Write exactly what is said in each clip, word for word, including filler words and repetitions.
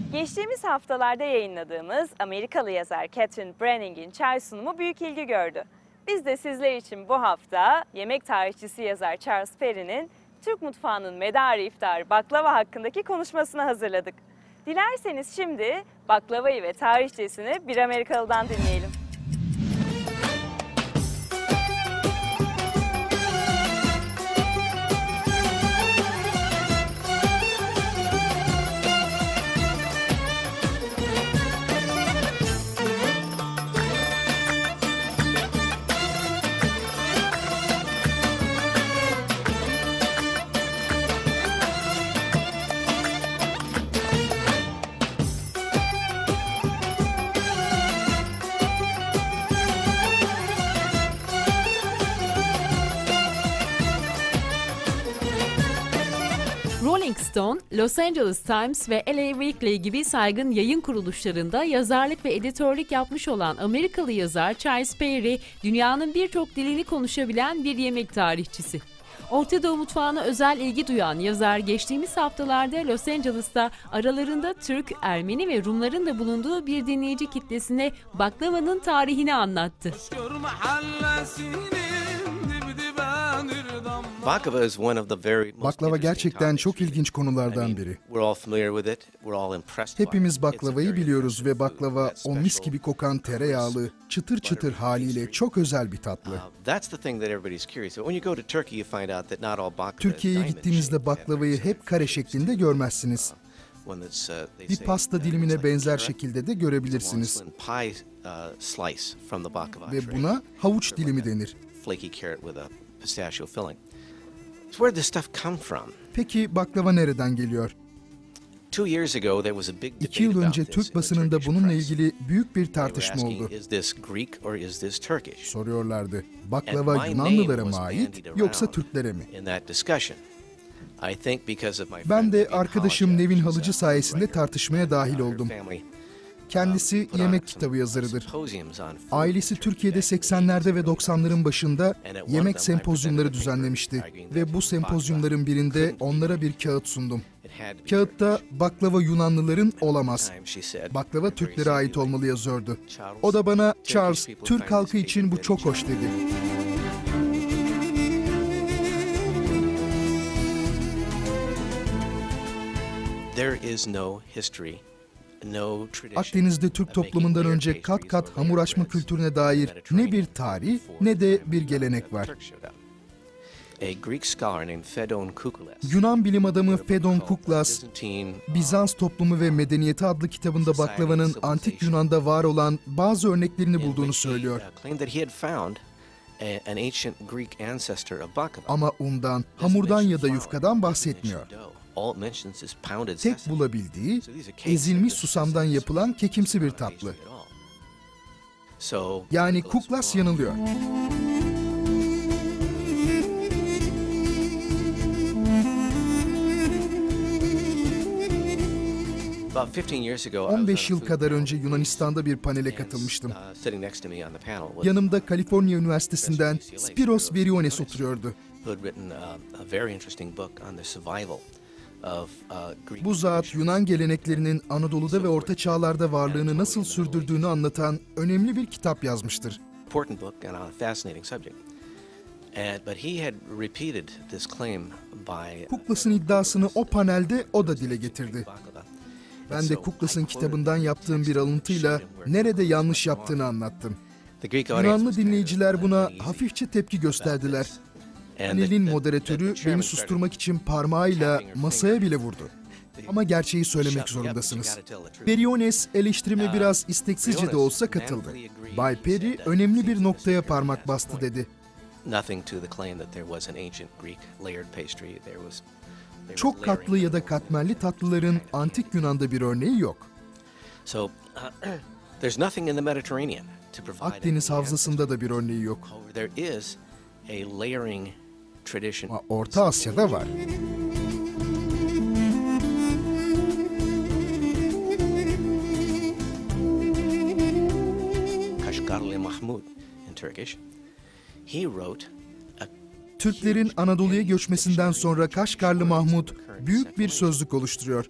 Geçtiğimiz haftalarda yayınladığımız Amerikalı yazar Catherine Brenning'in çay sunumu büyük ilgi gördü. Biz de sizler için bu hafta yemek tarihçisi yazar Charles Perry'nin Türk mutfağının medarı iftar baklava hakkındaki konuşmasını hazırladık. Dilerseniz şimdi baklavayı ve tarihçesini bir Amerikalı'dan dinleyelim. Rolling Stone, Los Angeles Times ve L A Weekly gibi saygın yayın kuruluşlarında yazarlık ve editörlük yapmış olan Amerikalı yazar Charles Perry, dünyanın birçok dilini konuşabilen bir yemek tarihçisi. Orta Doğu mutfağına özel ilgi duyan yazar geçtiğimiz haftalarda Los Angeles'ta aralarında Türk, Ermeni ve Rumların da bulunduğu bir dinleyici kitlesine baklavanın tarihini anlattı. Baklava gerçekten çok ilginç konulardan biri. Hepimiz baklavayı biliyoruz ve baklava o mis gibi kokan tereyağlı, çıtır çıtır haliyle çok özel bir tatlı. Türkiye'ye gittiğinizde baklavayı hep kare şeklinde görmezsiniz. Bir pasta dilimine benzer şekilde de görebilirsiniz. Ve buna havuç dilimi denir. Peki baklava nereden geliyor? İki yıl önce Türk basınında bununla ilgili büyük bir tartışma oldu. Soruyorlardı, baklava Yunanlılara mı ait yoksa Türklere mi? Ben de arkadaşım Nevin Halıcı sayesinde tartışmaya dahil oldum. Kendisi yemek kitabı yazarıdır. Ailesi Türkiye'de seksenlerde ve doksanların başında yemek sempozyumları düzenlemişti. Ve bu sempozyumların birinde onlara bir kağıt sundum. Kağıtta baklava Yunanlıların olamaz, baklava Türklere ait olmalı yazıyordu. O da bana, Charles, Türk halkı için bu çok hoş dedi. Akdeniz'de Türk toplumundan önce kat kat hamur açma kültürüne dair ne bir tarih ne de bir gelenek var. Yunan bilim adamı Fedon Kouklas, Bizans Toplumu ve Medeniyeti adlı kitabında baklavanın antik Yunan'da var olan bazı örneklerini bulduğunu söylüyor. Ama undan, hamurdan ya da yufkadan bahsetmiyor. Tek bulabildiği, ezilmiş susamdan yapılan kekimsi bir tatlı. Yani Kouklas yanılıyor. on beş yıl kadar önce Yunanistan'da bir panele katılmıştım. Yanımda Kaliforniya Üniversitesi'nden Spiros Veriones oturuyordu. Bu zat Yunan geleneklerinin Anadolu'da ve Orta Çağlar'da varlığını nasıl sürdürdüğünü anlatan önemli bir kitap yazmıştır. Kouklas'ın iddiasını o panelde o da dile getirdi. Ben de Kouklas'ın kitabından yaptığım bir alıntıyla nerede yanlış yaptığını anlattım. Yunanlı dinleyiciler buna hafifçe tepki gösterdiler. Panelin moderatörü beni susturmak için parmağıyla masaya bile vurdu. Ama gerçeği söylemek zorundasınız. Veriones eleştirime biraz isteksizce de olsa katıldı. Bay Perry önemli bir noktaya parmak bastı dedi. Çok katlı ya da katmerli tatlıların antik Yunan'da bir örneği yok. Akdeniz havzasında da bir örneği yok. Ama Orta Asya'da var. Türklerin Anadolu'ya göçmesinden sonra Kaşgarlı Mahmud büyük bir sözlük oluşturuyor.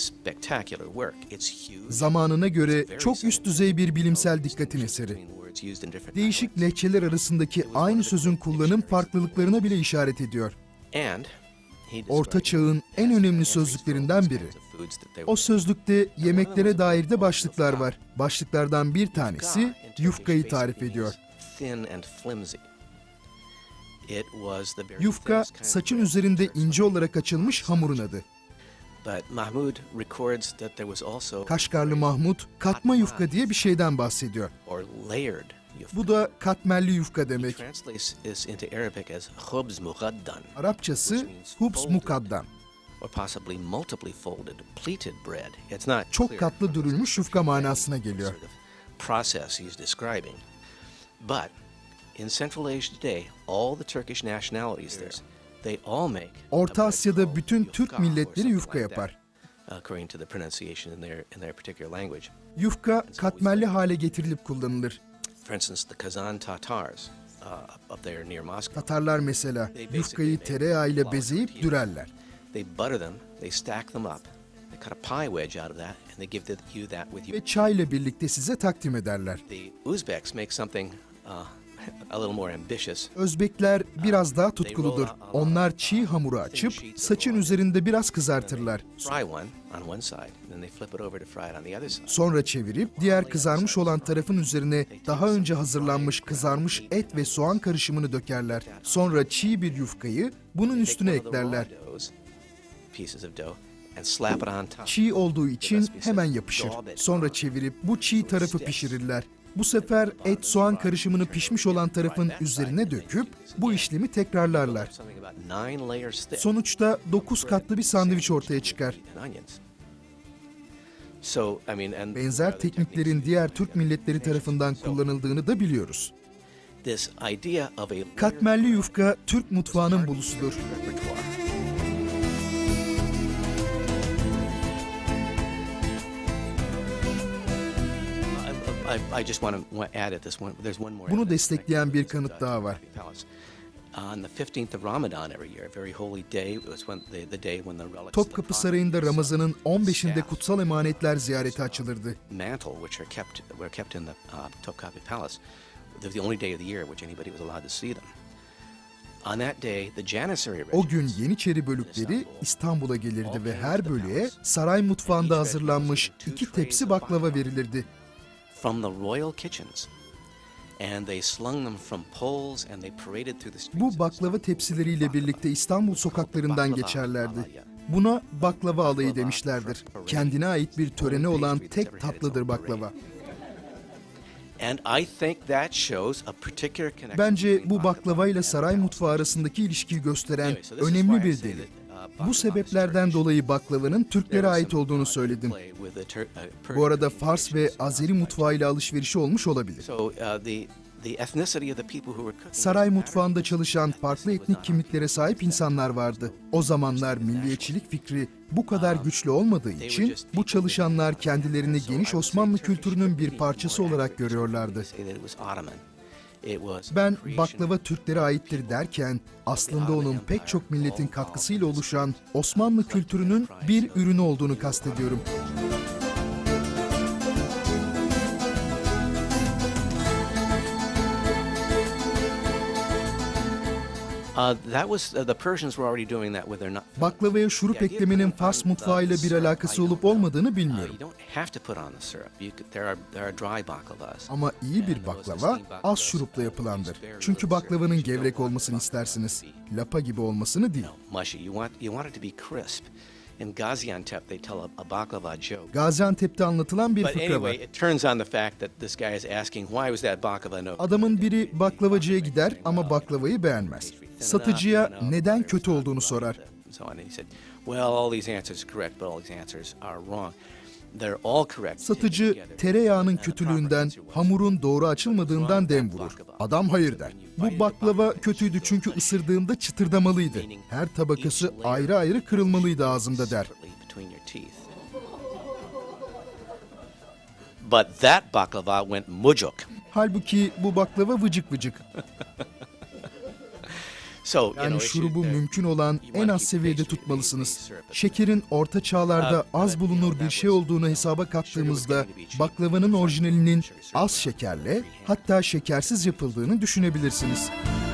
Zamanına göre çok üst düzey bir bilimsel dikkatin eseri. Değişik lehçeler arasındaki aynı sözün kullanım farklılıklarına bile işaret ediyor. Orta Çağ'ın en önemli sözlüklerinden biri. O sözlükte yemeklere dair de başlıklar var. Başlıklardan bir tanesi yufkayı tarif ediyor. Yufka, saçın üzerinde ince olarak açılmış hamurun adı. Kaşgarlı Mahmud, katma yufka diye bir şeyden bahsediyor. Bu da katmerli yufka demek. Arapçası hubz mukaddan. Çok katlı dürülmüş yufka manasına geliyor. Orta Asya'da bütün Türk milletleri yufka yapar. Yufka katmerli hale getirilip kullanılır. Tatarlar mesela yufkayı tereyağıyla bezeyip dürerler. Ve çayla birlikte size takdim ederler. Özbekler biraz daha tutkuludur. Onlar çiğ hamuru açıp saçın üzerinde biraz kızartırlar. Sonra çevirip diğer kızarmış olan tarafın üzerine daha önce hazırlanmış kızarmış et ve soğan karışımını dökerler. Sonra çiğ bir yufkayı bunun üstüne eklerler. Çiğ olduğu için hemen yapışır. Sonra çevirip bu çiğ tarafı pişirirler. Bu sefer et soğan karışımını pişmiş olan tarafın üzerine döküp bu işlemi tekrarlarlar. Sonuçta dokuz katlı bir sandviç ortaya çıkar. Benzer tekniklerin diğer Türk milletleri tarafından kullanıldığını da biliyoruz. Katmerli yufka Türk mutfağının bulusudur. Bunu destekleyen bir kanıt daha var. Topkapı Sarayı'nda Ramazan'ın on beşinde kutsal emanetler ziyarete açılırdı. O gün Yeniçeri bölükleri İstanbul'a gelirdi ve her bölüğe saray mutfağında hazırlanmış iki tepsi baklava verilirdi. Bu baklava tepsileriyle birlikte İstanbul sokaklarından geçerlerdi. Buna baklava alayı demişlerdir. Kendine ait bir törene olan tek tatlıdır baklava. Bence bu baklava ile saray mutfağı arasındaki ilişkiyi gösteren önemli bir delil. Bu sebeplerden dolayı baklavanın Türklere ait olduğunu söyledim. Bu arada Fars ve Azeri mutfağıyla alışverişi olmuş olabilir. Saray mutfağında çalışan farklı etnik kimliklere sahip insanlar vardı. O zamanlar milliyetçilik fikri bu kadar güçlü olmadığı için bu çalışanlar kendilerini geniş Osmanlı kültürünün bir parçası olarak görüyorlardı. Ben baklava Türklere aittir derken aslında onun pek çok milletin katkısıyla oluşan Osmanlı kültürünün bir ürünü olduğunu kastediyorum. Baklavaya şurup eklemenin Fars mutfağıyla bir alakası olup olmadığını bilmiyorum. Ama iyi bir baklava az şurupla yapılandır. Çünkü baklavanın gevrek olmasını istersiniz. Lapa gibi olmasını değil. Gaziantep'te anlatılan bir fıkra var. Adamın biri baklavacıya gider ama baklavayı beğenmez. Satıcıya neden kötü olduğunu sorar. Satıcı tereyağının kötülüğünden, hamurun doğru açılmadığından dem vurur. Adam hayır der. Bu baklava kötüydü çünkü ısırdığında çıtırdamalıydı. Her tabakası ayrı ayrı kırılmalıydı ağzımda der. But that baklava went mucuk. Halbuki bu baklava vıcık vıcık. Yani şurubu mümkün olan en az seviyede tutmalısınız. Şekerin orta çağlarda az bulunur bir şey olduğunu hesaba kattığımızda baklavanın orijinalinin az şekerle, hatta şekersiz yapıldığını düşünebilirsiniz.